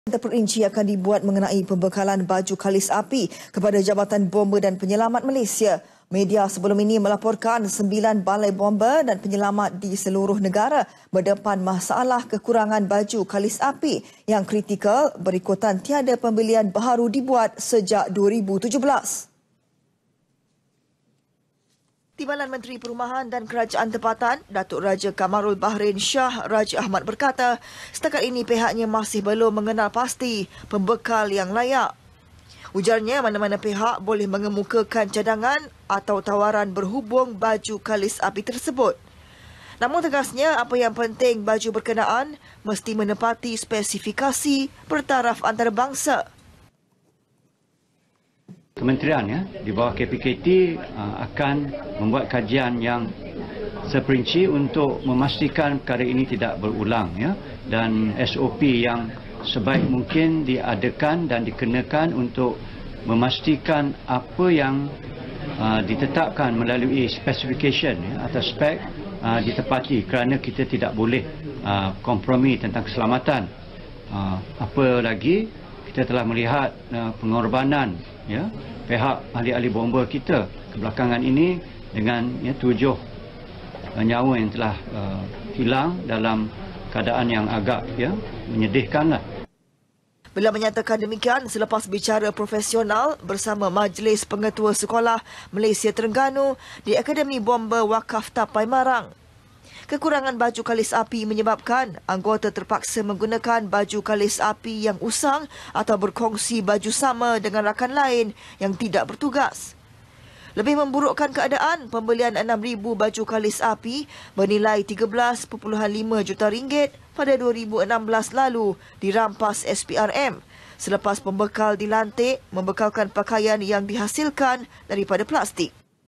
Terperinci akan dibuat mengenai pembekalan baju kalis api kepada Jabatan Bomba dan Penyelamat Malaysia. Media sebelum ini melaporkan 9 balai bomba dan penyelamat di seluruh negara berdepan masalah kekurangan baju kalis api yang kritikal berikutan tiada pembelian baharu dibuat sejak 2017. Timbalan Menteri Perumahan dan Kerajaan Tempatan, Datuk Raja Kamarul Bahrain Shah Raja Ahmad berkata, setakat ini pihaknya masih belum mengenal pasti pembekal yang layak. Ujarnya, mana-mana pihak boleh mengemukakan cadangan atau tawaran berhubung baju kalis api tersebut. Namun tegasnya, apa yang penting baju berkenaan mesti menepati spesifikasi bertaraf antarabangsa. Kementerian di bawah KPKT akan membuat kajian yang seperinci untuk memastikan perkara ini tidak berulang dan SOP yang sebaik mungkin diadakan dan dikenakan untuk memastikan apa yang ditetapkan melalui specification atau spek ditepati kerana kita tidak boleh kompromi tentang keselamatan. Apa lagi kita telah melihat pengorbanan pihak ahli-ahli bomba kita kebelakangan ini dengan 7 nyawa yang telah hilang dalam keadaan yang agak menyedihkanlah. Beliau menyatakan demikian selepas bicara profesional bersama Majlis Pengetua Sekolah Malaysia Terengganu di Akademi Bomba Wakaf Tapai Marang. Kekurangan baju kalis api menyebabkan anggota terpaksa menggunakan baju kalis api yang usang atau berkongsi baju sama dengan rakan lain yang tidak bertugas. Lebih memburukkan keadaan, pembelian 6,000 baju kalis api bernilai 13.5 juta ringgit pada 2016 lalu dirampas SPRM selepas pembekal dilantik membekalkan pakaian yang dihasilkan daripada plastik.